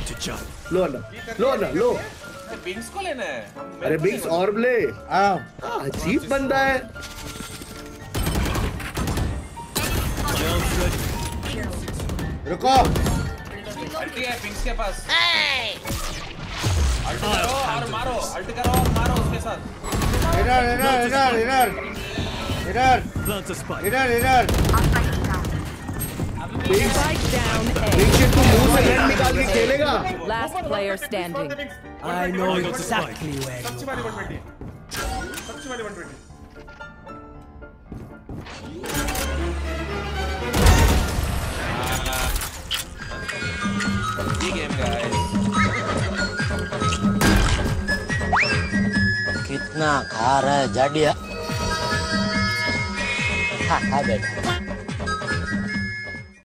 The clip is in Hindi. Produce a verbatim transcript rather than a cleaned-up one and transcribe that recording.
लो ना लो ना लो। बिंक्स को लेना है। अरे बिंक्स और ले। अजीब बंदा है। रुको। अल्टी है बिंक्स के पास। अल्ट करो और मारो, अल्ट करो और मारो उसके साथ। इधर इधर इधर इधर इधर इधर इधर। बिंक्स बिंक्स तू मुंह से गन निकाल के खेलेगा। Last player standing. I know exactly where you सबसे वाली one twenty सबसे वाली one twenty। ये गेम गाइस। कितना खा रहा है जाडिया। खा खा बेटा।